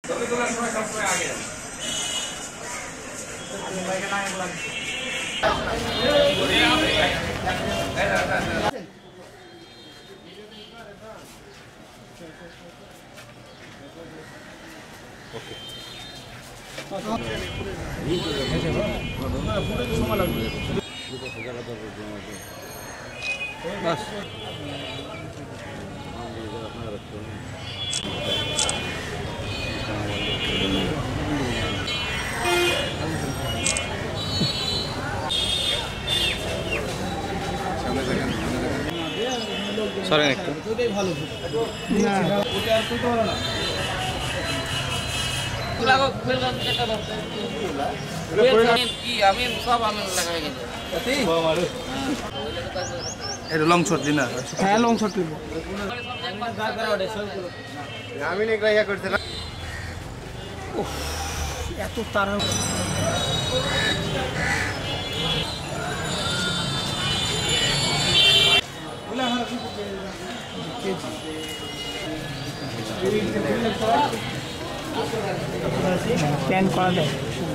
সরেন একটু ভালো long shot দিন হ্যাঁ লং শট আমি ইয়া করছিলাম এত তারা প্ল্যান করা যায়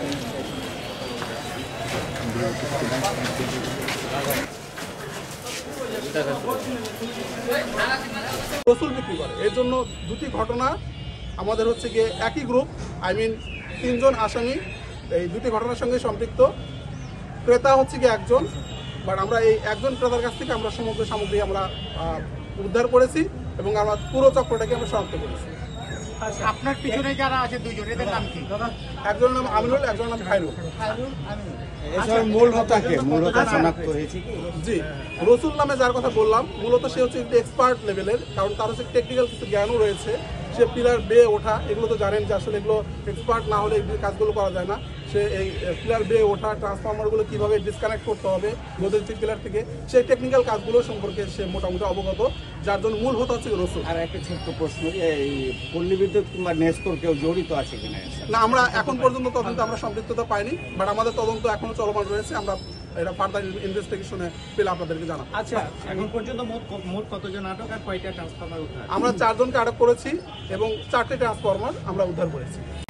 রসুল বিক্রি করে এর জন্য দুটি ঘটনা আমাদের হচ্ছে গিয়ে একই গ্রুপ তিনজন আসামি এই দুটি ঘটনার সঙ্গে সম্পৃক্ত। ক্রেতা হচ্ছে গিয়ে একজন, বাট আমরা এই একজন ক্রেতার কাছ থেকে আমরা সমগ্র সামগ্রী আমরা উদ্ধার করেছি এবং আমরা পুরো চক্রটাকে আমরা শনাক্ত করেছি। আপনার পিছনে যারা আছে দুইজন, এদের নাম কি? একজনের নাম আমিনুল, একজনের নাম খায়রুল। মূল হোতাকে মূল হোতা শনাক্ত হয়েছে কি? জি, রসুল নামে যার কথা বললাম মূলত সে হচ্ছে একটু এক্সপার্ট লেভেলের, কারণ তার হচ্ছে টেকনিক্যাল কিছু জ্ঞানও রয়েছে। সে পিলার বেয়ে ওঠা, এগুলো তো জানেন যে আসলে এগুলো এক্সপার্ট না হলে এই কাজগুলো করা যায় না। সে এই পিলার বেয়ে ওঠা, ট্রান্সফরমারগুলো কীভাবে ডিসকানেক্ট করতে হবে বৈদ্যুতিক পিলার থেকে, সেই টেকনিক্যাল কাজগুলো সম্পর্কে সে মোটামুটি অবগত, যার জন্য মূল হোতা হচ্ছে রসুল। আর একটা ছোট্ট প্রশ্ন, এই পল্লী বিদ্যুৎ কিংবা নেসকোর কেউ জড়িত আছে কিনা? না, আমরা এখন পর্যন্ত তদন্ত আমরা সম্পৃক্ততা পাইনি, বাট আমাদের তদন্ত এখনো চলমান রয়েছে। আমরা এটা ফার্দার ইনভেস্টিগেশনে পেলে আপনাদেরকে জানাবো। আচ্ছা, এখন পর্যন্ত মোট কতজন আটক আর কয়টা ট্রান্সফরমার উদ্ধার? আমরা 4 জনকে আটক করেছি এবং 4টে ট্রান্সফরমার আমরা উদ্ধার করেছি।